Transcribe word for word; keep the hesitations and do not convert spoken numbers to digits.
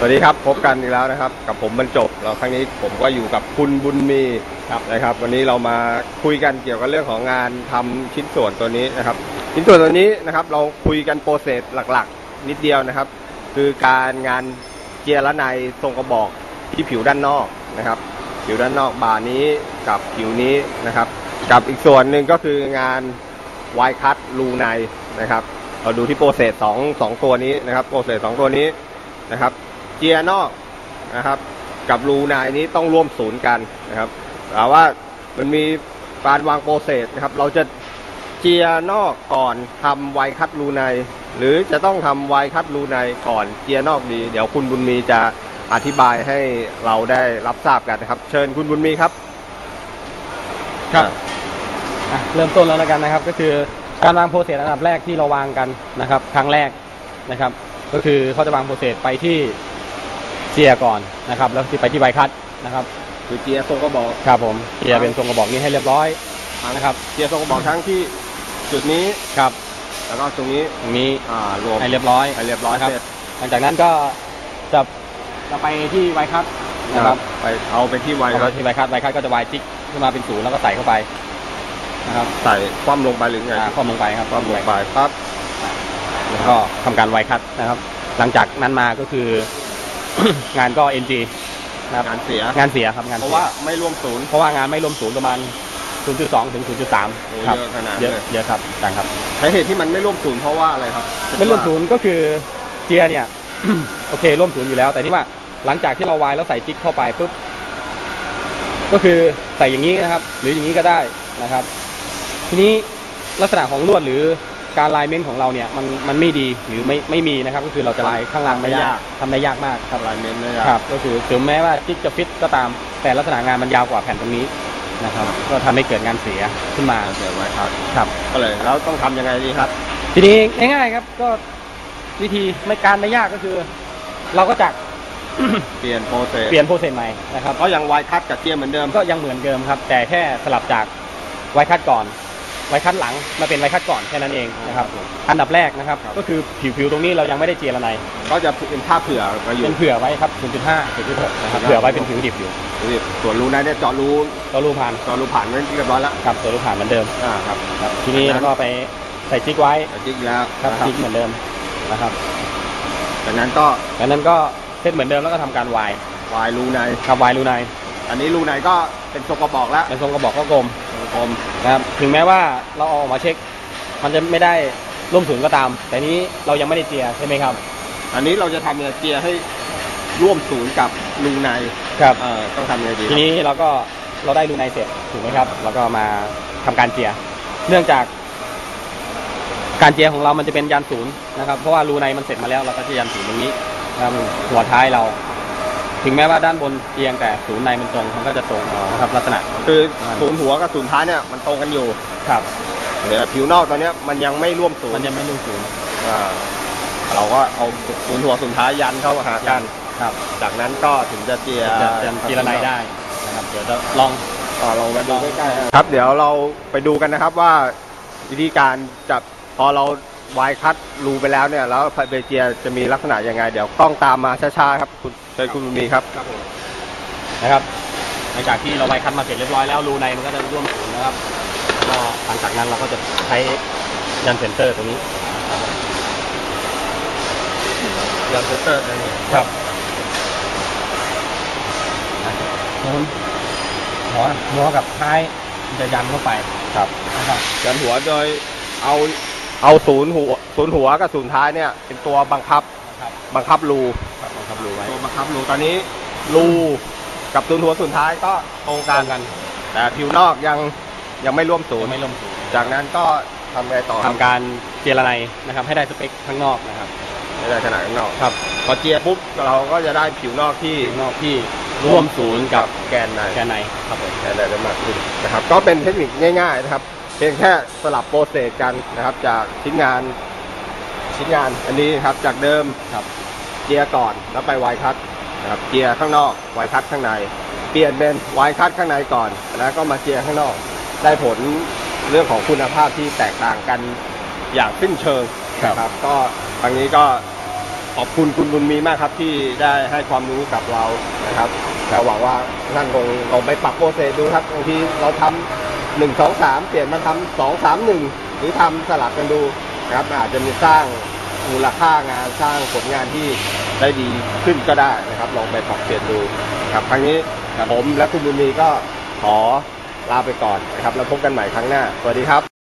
วัสดีครับพบกันอีกแล้วนะครับกับผมบรรจบแล้วครั้งนี้ผมก็อยู่กับคุณบุญมีครับนะครับวันนี้เรามาคุยกันเกี่ยวกับเรื่องของงานทำชิ้นส่วนตัวนี้นะครับชิ้นส่วนตัวนี้นะครับเราคุยกันโปรเซสหลักๆนิดเดียวนะครับคือการงานเจียร์ละในทรงกระบอกที่ผิวด้านนอกนะครับผิวด้านนอกบาร์นี้กับผิวนี้นะครับกับอีกส่วนหนึ่งก็คืองานไวคัตรูในนะครับเราดูที่โปรเซสสองสองตัวนี้นะครับโปรเซสสองตัวนี้นะครับเจียร์นอกนะครับกับรูในนี้ต้องร่วมศูนย์กันนะครับแต่ว่ามันมีการวางโปรเซสนะครับเราจะเจียร์นอกก่อนทำไวคัตรูในหรือจะต้องทำไวคัตรูในก่อนเจียร์นอกดีเดี๋ยวคุณบุญมีจะอธิบายให้เราได้รับทราบกันนะครับเชิญคุณบุญมีครับครับเริ่มต้นแล้วแล้วกันนะครับก็คือการวางโปรเซสอันดับแรกที่เราวางกันนะครับครั้งแรกนะครับก็คือเขาจะวางโปรเซสไปที่เจียก่อนนะครับแล้วที่ไปที่ไวคัตนะครับคือเจียทรงกระบอกครับผมเจียเป็นทรงกระบอกนี้ให้เรียบร้อยนะครับเจียทรงกระบอกทั้งที่จุดนี้ครับแล้วก็ตรงนี้ตรงนี้อ่ารวมให้เรียบร้อยให้เรียบร้อยครับหลังจากนั้นก็จะจะไปที่ไวคัตนะครับไปเอาไปที่ไวคัตที่ไวคัตไวคัตก็จะวายจิ๊กขึ้นมาเป็นศูนย์แล้วก็ใส่เข้าไปนะครับใส่คว่ำลงไปหรือไงคว่ำลงไปครับคว่ำลงไปปั๊บแล้วก็ทำการไวคัตนะครับหลังจากนั้นมาก็คืองานก็ เอ็น จีนะครับงานเสียงานเสียครับงานเพราะว่าไม่ร่วมศูนย์เพราะว่างานไม่ร่วมศูนย์ประมาณ ศูนย์จุดสอง ถึง ศูนย์จุดสามครับเยอะขนาดเยอะเยอะครับต่างครับสาเหตุที่มันไม่ร่วมศูนย์เพราะว่าอะไรครับไม่ร่วมศูนย์ก็คือเจียเนี่ย โอเคร่วมศูนย์อยู่แล้วแต่ที่ว่าหลังจากที่เราวายแล้วใส่จิ๊กเข้าไปปุ๊บก็คือใส่อย่างนี้นะครับหรืออย่างนี้ก็ได้นะครับทีนี้ลักษณะของลวดหรือการลายเม้นของเราเนี่ยมันมันไม่ดีหรือไม่ไม่มีนะครับก็คือเราจะลายข้างล่างไม่ยากทำได้ยากมากครับลายเม้นไม่ยากครับก็คือถึงแม้ว่าจิ๊กจะฟิตก็ตามแต่ลักษณะงานมันยาวกว่าแผ่นตรงนี้นะครับก็ทำให้เกิดงานเสียขึ้นมาเกิดไว้ครับครับก็เลยแล้วต้องทำยังไงดีครับทีนี้ง่ายๆครับก็วิธีไม่การไม่ยากก็คือเราก็จักเปลี่ยนโปรเซสเปลี่ยนโปรเซสใหม่นะครับก็ยังไวคัตกับเจียเหมือนเดิมก็ยังเหมือนเดิมครับแต่แค่สลับจากไวคัตก่อนไวคัตหลังมาเป็นไวคัตก่อนแค่นั้นเองนะครับอันดับแรกนะครับก็คือผิวๆตรงนี้เรายังไม่ได้เจียระไนก็จะเป็นผ้าเผื่อเป็นเผื่อไว้ครับ ศูนย์จุดห้า ศูนย์จุดหก นะครับเผื่อไว้เป็นผิวดิบอยู่ส่วนรูในเนี่ยเจาะรูเจาะรูผ่านเจาะรูผ่านไว้เรียบร้อยแล้วครับเจาะรูผ่านเหมือนเดิมอ่าครับทีนี้แล้วก็ไปใส่จิ๊กไว้ใส่จิ๊กแล้วครับจิ๊กเหมือนเดิมนะครับจากนั้นก็จากนั้นก็เซตเหมือนเดิมแล้วก็ทำการวายวายรูในครับวายรูในอันนี้รูในก็เป็นทรงกระบอกแล้วเป็นทรงกระบอกก็กลมกลมนะครับถึงแม้ว่าเราเอาออกมาเช็คมันจะไม่ได้ร่วมศูนย์ก็ตามแต่นี้เรายังไม่ได้เจียใช่ไหมครับอันนี้เราจะทำเนี่ยเจียให้ร่วมศูนย์กับรูในครับเอ่อต้องทำยังไงดีทีนี้เราก็เราได้รูในเสร็จถูกไหมครับแล้วก็มาทำการเจียเนื่องจากการเจียของเรามันจะเป็นยันศูนย์นะครับเพราะว่ารูในมันเสร็จมาแล้วเราก็จะยันศูนย์ตรงนี้นะครับหัวท้ายเราถึงแม้ว่าด้านบนเอียงแต่ศูนย์ในมันตรงมันก็จะตรงนะครับลักษณะคือศูนย์หัวกับศูนย์ท้ายเนี่ยมันตรงกันอยู่ครับเดี๋ยวผิวนอกตอนนี้มันยังไม่ร่วมศูนย์มันยังไม่ร่วมศูนย์เราก็เอาศูนย์หัวศูนย์ท้ายยันเข้าหากันครับจากนั้นก็ถึงจะเจียเจียระไนได้นะครับเดี๋ยวจะลองลองมาดูใกล้ๆครับเดี๋ยวเราไปดูกันนะครับว่าวิธีการจับพอเราวายคัตรูไปแล้วเนี่ยแล้วเบเจียจะมีลักษณะยังไงเดี๋ยวกล้องตามมาช้าๆครับคุณเชิญคุณมีครับนะครับหลังจากที่เราวายคัตมาเสร็จเรียบร้อยแล้วรูในมันก็จะร่วมศูนย์นะครับก็หลังจากนั้นเราก็จะใช้ยันเซนเตอร์ตรงนี้ยันเซนเตอร์นี่ครับหัวหัวกับท้ายจะยันเข้าไปครับนะครับยันหัวโดยเอาเอาศูนย์หัวศูนย์หัวกับศูนย์ท้ายเนี่ยเป็นตัวบังคับบังคับรูบังคับรูไว้ตัวบังคับรูตอนนี้รูกับศูนย์หัวศูนย์ท้ายก็ตรงกันกันแต่ผิวนอกยังยังไม่ร่วมศูนย์ไม่ร่วมศูนย์จากนั้นก็ทำไงต่อทำการเจียระไนนะครับให้ได้สเปคข้างนอกนะครับให้ได้ขนาดข้างนอกครับพอเจียปุ๊บเราก็จะได้ผิวนอกที่นอกที่ร่วมศูนย์กับแกนในแกนในครับผมแกนในได้มากขึ้นนะครับก็เป็นเทคนิคง่ายๆนะครับเพียงแค่สลับโปรเซสกันนะครับจากชิ้นงานชิ้นงานอันนี้ครับจากเดิมครับเจียก่อนแล้วไปไวคัตนะครับเจียข้างนอกไวคัตข้างในเปลี่ยนเป็นไวคัตข้างในก่อนแล้วก็มาเจียข้างนอกได้ผลเรื่องของคุณภาพที่แตกต่างกันอย่างสิ้นเชิงครับก็ครั้งนี้ก็ขอบคุณคุณบุญมีมากครับที่ได้ให้ความรู้กับเรานะครับแต่หวังว่าท่านคงลองไปปรับโปรเซสดูครับบางทีเราทำหนึ่งสองสามเปลี่ยนมาทำสองสามหนึ่งหรือทำสลับกันดูนะครับอาจจะมีสร้างมูลค่างานสร้างผลงานที่ได้ดีขึ้นก็ได้นะครับลองไปปรับเปลี่ยนดูครับครั้งนี้ผมและคุณบุญมีก็ขอลาไปก่อนนะครับแล้วพบกันใหม่ครั้งหน้าสวัสดีครับ